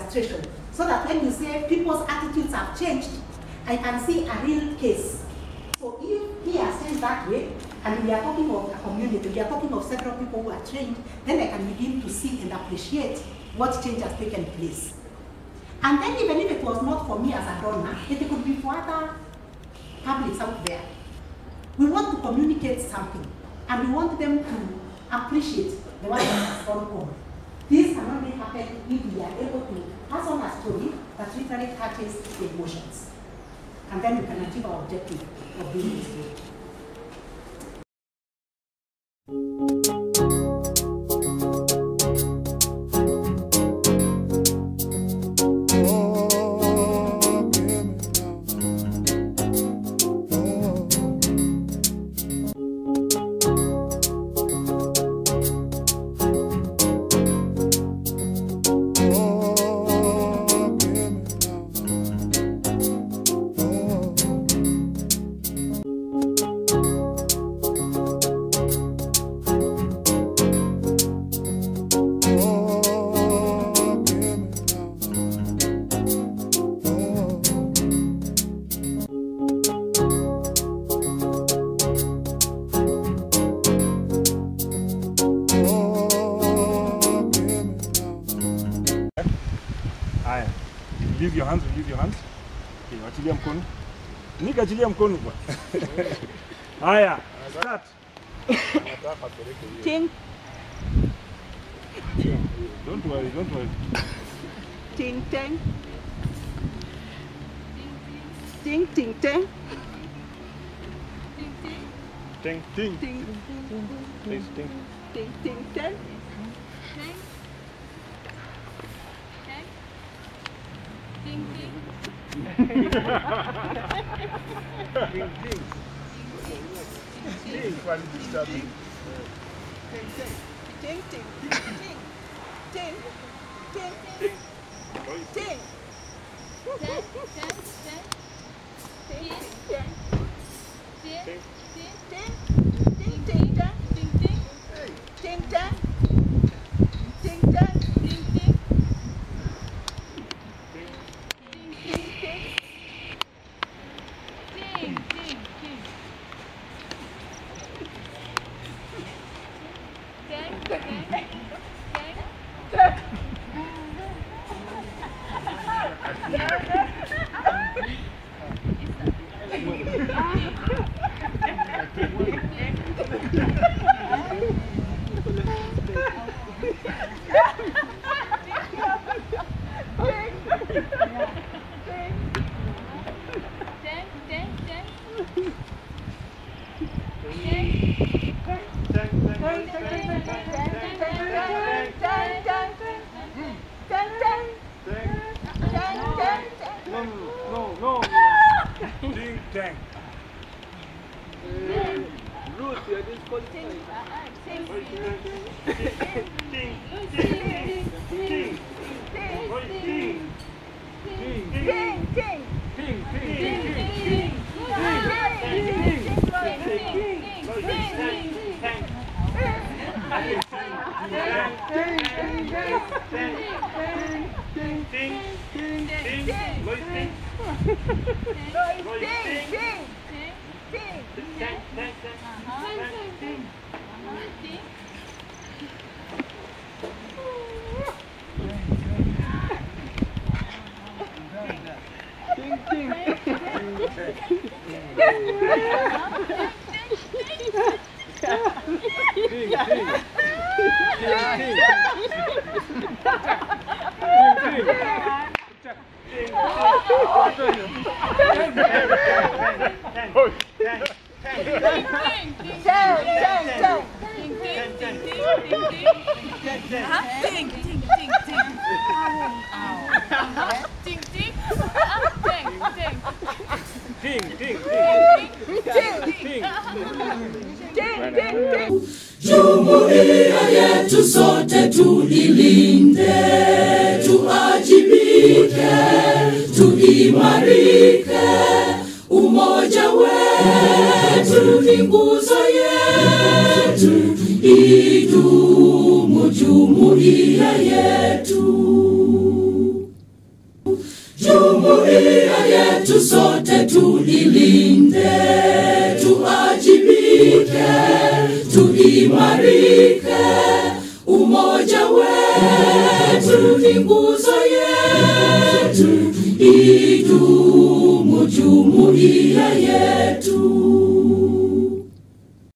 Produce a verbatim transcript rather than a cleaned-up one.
illustration, so that when you say people's attitudes have changed, I can see a real case. So if he has changed that way, and we are talking of a community, we are talking of several people who are trained, then I can begin to see and appreciate what change has taken place. And then even if it was not for me as a donor, it could be for other publics out there. We want to communicate something, and we want them to appreciate the one that has gone on. This can only happen if we are able to pass on a story that literally touches the emotions. And then we can achieve our objective of being this way. Release your hands, release your hands. Okay, achilia mkono. Nika achilia mkono kwa. Haya, start. Ting. Don't worry, don't worry. Ting ting. Ting ting ting. Ting ting. Ting. Please ting. Ting ting ting. Ting ting. Ting ting. Ting quality disturbing. Ting ting. Ting ting. Ting. Ting. Ting. Ting. Ting. Ten, ten, ten. Ting ting Ting. ting. Ting. Ting. Ting ting ting. Ting ting. Ting ting. Ting ting. Ting ting. Ting, ting, ting. Ten, ten, ten. No, no, no. Ting tang. Ruth, you are disqualified. Ting ting ting ting ting. Ting ting ting ting Jumuiya yetu sote tuilinde, tuajibike, tuimarike. Umoja wetu ni nguzo yetu, idumu jumuiya yetu. yetu sote tuilinde, tuajibike, tuimarike. Umoja wetu ni nguzo yetu, idumu jumuiya yetu.